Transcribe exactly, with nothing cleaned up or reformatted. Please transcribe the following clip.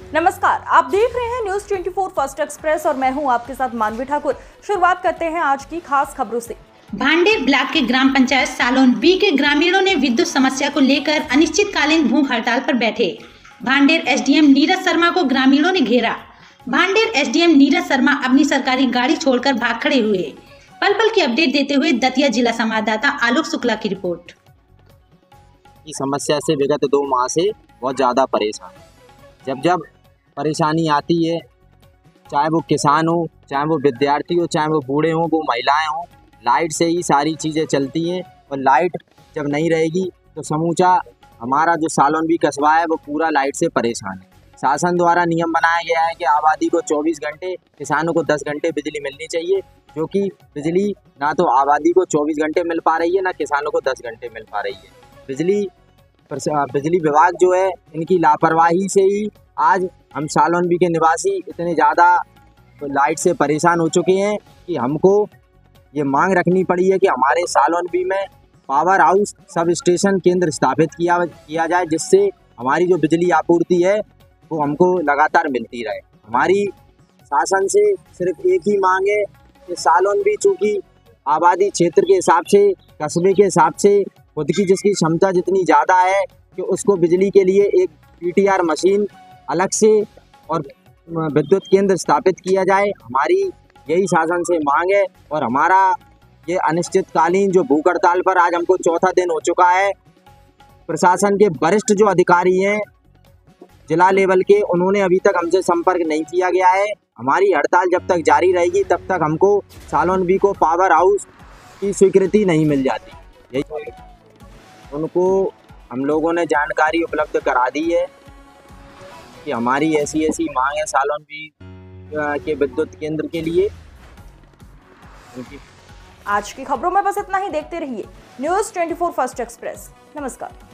नमस्कार, आप देख रहे हैं न्यूज चौबीस फर्स्ट एक्सप्रेस और मैं हूं आपके साथ मानवी ठाकुर। शुरुआत करते हैं आज की खास खबरों से। भांडेर ब्लॉक के ग्राम पंचायत सालोन बी के ग्रामीणों ने विद्युत समस्या को लेकर अनिश्चितकालीन भूख हड़ताल पर बैठे। भांडेर एसडीएम नीरज शर्मा को ग्रामीणों ने घेरा। भांडेर एसडीएम नीरज शर्मा अपनी सरकारी गाड़ी छोड़कर भाग खड़े हुए। पल पल की अपडेट देते हुए दतिया जिला संवाददाता आलोक शुक्ला की रिपोर्ट। की समस्या से विगत दो माह से बहुत ज़्यादा परेशान। जब जब परेशानी आती है, चाहे वो किसान हो, चाहे वो विद्यार्थी हो, चाहे वो बूढ़े हों, वो महिलाएं हों, लाइट से ही सारी चीज़ें चलती हैं। और लाइट जब नहीं रहेगी तो समूचा हमारा जो सालोन भी कस्बा है वो पूरा लाइट से परेशान है। शासन द्वारा नियम बनाया गया है कि आबादी को चौबीस घंटे, किसानों को दस घंटे बिजली मिलनी चाहिए, जो कि बिजली ना तो आबादी को चौबीस घंटे मिल पा रही है, ना किसानों को दस घंटे मिल पा रही है। बिजली बिजली विभाग जो है, इनकी लापरवाही से ही आज हम सालोन बी के निवासी इतने ज़्यादा लाइट से परेशान हो चुके हैं कि हमको ये मांग रखनी पड़ी है कि हमारे सालोन बी में पावर हाउस सब स्टेशन केंद्र स्थापित किया किया जाए, जिससे हमारी जो बिजली आपूर्ति है वो हमको लगातार मिलती रहे। हमारी शासन से सिर्फ एक ही मांग है कि सालोन बी चूँकि आबादी क्षेत्र के हिसाब से, कस्बे के हिसाब से खुद की जिसकी क्षमता जितनी ज़्यादा है कि उसको बिजली के लिए एक पीटीआर मशीन अलग से और विद्युत केंद्र स्थापित किया जाए। हमारी यही शासन से मांग है। और हमारा ये अनिश्चितकालीन जो भूख हड़ताल पर आज हमको चौथा दिन हो चुका है, प्रशासन के वरिष्ठ जो अधिकारी हैं जिला लेवल के, उन्होंने अभी तक हमसे संपर्क नहीं किया गया है। हमारी हड़ताल जब तक जारी रहेगी तब तक हमको सालोन बी को पावर हाउस की स्वीकृति नहीं मिल जाती। यही उनको हम लोगों ने जानकारी उपलब्ध करा दी है कि हमारी ऐसी ऐसी मांग है सालोन बी के विद्युत केंद्र के लिए। आज की खबरों में बस इतना ही। देखते रहिए न्यूज चौबीस फर्स्ट एक्सप्रेस। नमस्कार।